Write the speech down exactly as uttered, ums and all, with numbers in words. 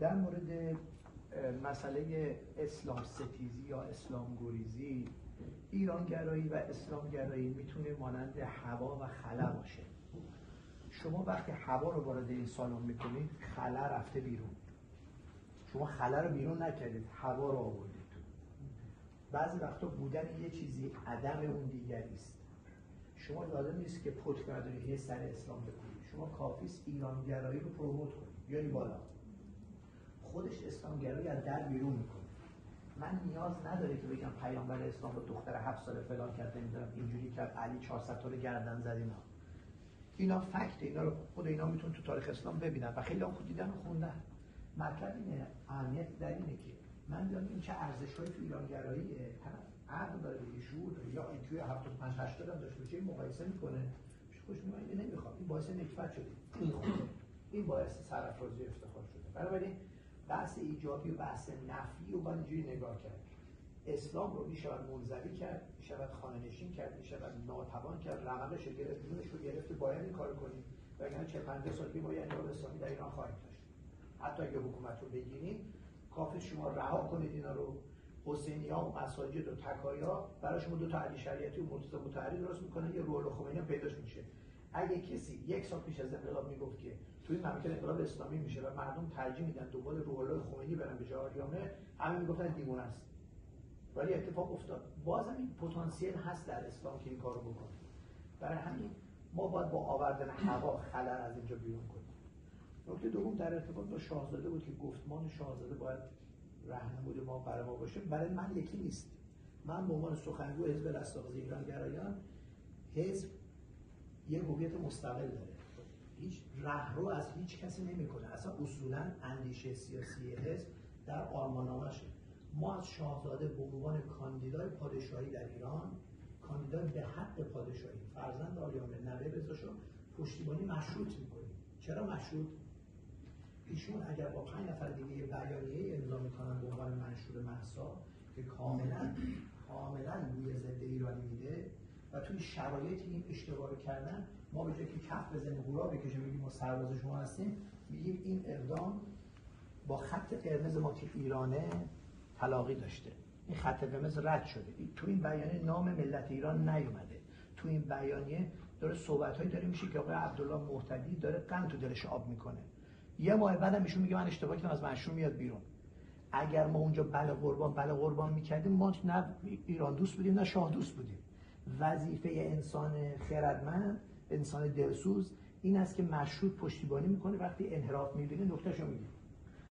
در مورد مسئله اسلام ستیزی یا اسلام گریزی، ایرانگرایی و اسلامگرایی میتونه مانند هوا و خلا باشه. شما وقتی هوا رو وارد این سالن میکنید، خلا رفته بیرون. شما خلا رو بیرون نکردید، هوا رو آوردید. بعضی وقتا بودن یه چیزی عدم اون دیگری است. شما لازم نیست که پشت بردارید یه سر اسلام بکنید. شما کافیست ایرانگرایی رو پروموت کنید، بیاری بالا. خودش اسلامگرایی از در بیرون میکنه. من نیاز نداره که بگم پیامبر اسلام رو دختر هفت ساله فلان کرد، نمیدونم اینجوری کرد، علی چهارصد تا رو گردن زد. اینا اینا فکت، اینا رو خود اینا میتون تو تاریخ اسلام ببینن و خیلی هم خود دیدن و خوندن. مطلب اینه، اهمیت در اینه که من میگم این چه ارزش‌هایی تو ایرانگراییه، طرف عقل داره، یه شعور داره، یا این توی هفتاد و پنج هشتاد هم داشته باشه، مقایسه میکنه، خوش میاد اینو نمیخوام، این باعث نکبت شده، این خوبه، این باعث سرافرازی افتخار شده. بنابراین بحث ایجابی و بحث نفی رو باید اینجوری نگاه کرد. اسلام رو میشود منزوی کرد، میشود خانه‌نشین کرد، میشود ناتوان کرد، رقمش رو گرفت، جونش رو گرفت، باید این کارو کنیم. وگرنه چهل پنجاه سال دیگه ما یه انقلاب اسلامی در ایران خواهیم داشت. حتی اگه حکومت رو بگیریم، کافی شما رها کنید اینا رو، حسینی‌ها و مساجد و تکایا برای شما دو تا علی شریعتی و مرتضی مطهری درست میکنن، یه روح خمینی هم پیداش میشه. اگه کسی یک سال پیش از انقلاب میگفت که توی مملکت انقلاب اسلامی میشه و مردم ترجیح میدن دنبال روح الله خمینی برن به جای آریامه، همه میگفتن دیوونه است. ولی اتفاق افتاد. بازم این پتانسیل هست در اسلام که این کارو بکنه. برای همین ما باید با آوردن هوا خلل از اینجا بیرون کنیم. نکته دوم در ارتباط با شاهزاده بود که گفتمان شاهزاده باید راهنمود ما برای ما باشه. برای من یکی نیست. من به عنوان سخنگوی حزب رستاخیز ایرانگرایان، حزب یه هویت مستقل داره. هیچ راهرو از هیچ کسی نمیکنه. اصلا اصولا اندیشه سیاسی حزب در آرمان‌نامه‌شه. ما از شاهزاده به عنوان کاندیدای پادشاهی در ایران، کاندیدای به حق پادشاهی، فرزند آریامه، نوه رضاشاه، پشتیبانی مشروط میکنیم. چرا مشروط؟ ایشون اگر با پنج نفر دیگه یه بیانیه امضا میکنن به عنوان منشور مهسا که کاملا کاملا روی ضد ایرانی میده و توی شرایطی این اشتباه رو کردن، ما به جای که کف بزنیم هورا بکشیم بگیم ما سرباز شما هستیم، میگیم این اقدام با خط قرمز ما که ایرانه تلاقی داشته، این خط قرمز رد شده. تو این بیانیه نام ملت ایران نیومده. تو این بیانیه داره صحبت‌هایی داره میشه که آقای عبدالله مهتدی داره قند تو دلش آب میکنه. یه ماه بعدم ایشون میگه من اشتباه کردم، از منشور میاد بیرون. اگر ما اونجا بله قربان بله قربان میکردیم، ما نه ایران دوست بودیم نه شاه دوست بودیم. وظیفه انسان خردمند، انسان دلسوز این است که مشروط پشتیبانی میکنه، وقتی انحراف میبینه نکتهشو میگه.